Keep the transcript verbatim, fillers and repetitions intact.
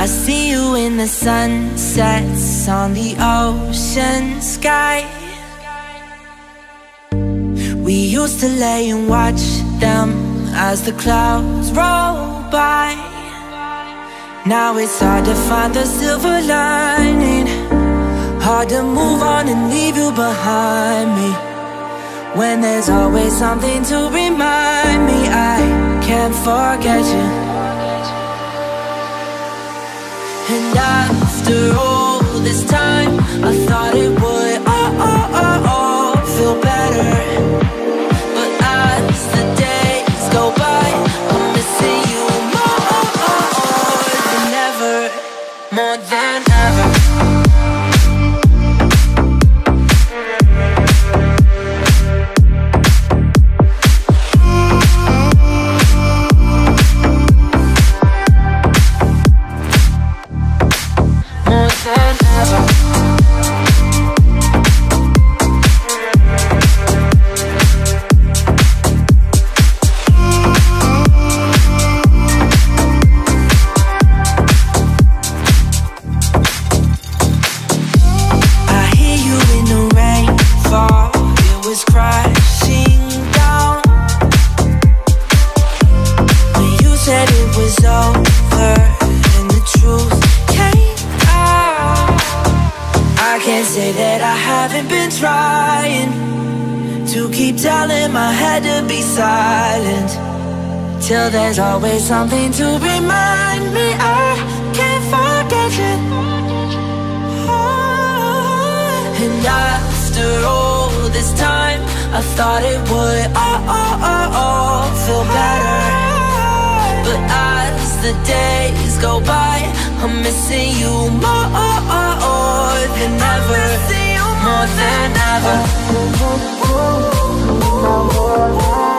I see you in the sunsets on the ocean sky. We used to lay and watch them as the clouds roll by. Now it's hard to find the silver lining, hard to move on and leave you behind me, when there's always something to remind me I can't forget you. And after all this time, I thought it would all, all, all, all feel better. But as the days go by, I'm missing you more than ever, more than ever. Till there's always something to remind me I can't forget you. Oh. And after all this time, I thought it would all, all, all, all feel better. But as the days go by, I'm missing you more than ever, more than ever.